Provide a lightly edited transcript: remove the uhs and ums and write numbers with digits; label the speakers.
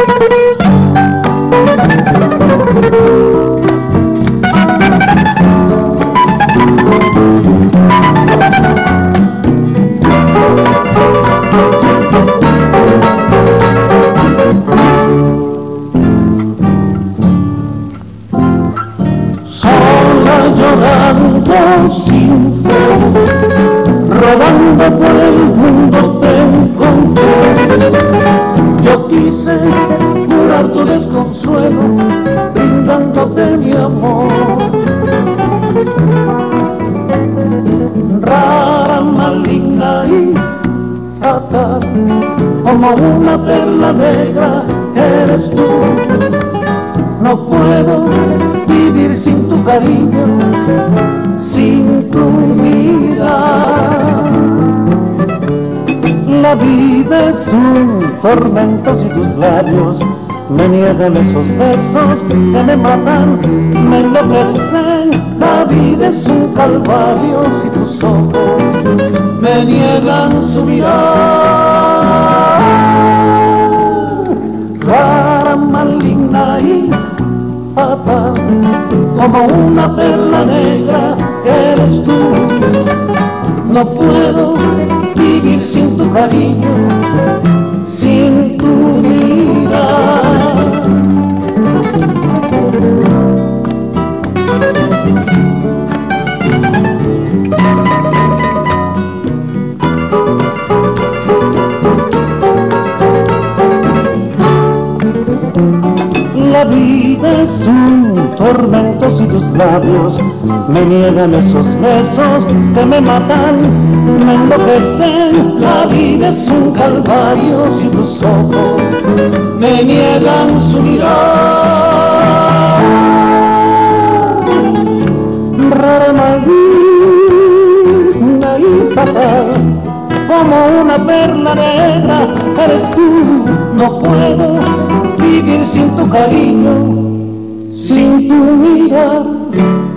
Speaker 1: Llorando sin fe, rodando por el mundo te encontré. Yo quise curar tu desconsuelo, brindándote mi amor. Rara, maligna y fatal, como una perla negra eres tú. No puedo vivir sin tu cariño, sin tu mirar. La vida es un tormento si tus labios me niegan esos besos que me matan, me enloquecen. La vida es un calvario si tus ojos me niegan su mirar. Rara, maligna y fatal, como una perla negra eres tú. No puedo vivir sin tu cariño, sin tu mirar. La vida es un tormento si tus labios me niegan esos besos que me matan, me enloquecen. La vida es un calvario si tus ojos me niegan su mirar. Rara, maligna y fatal, como una perla negra eres tú. No puedo vivir sin tu cariño, sin tu mirar.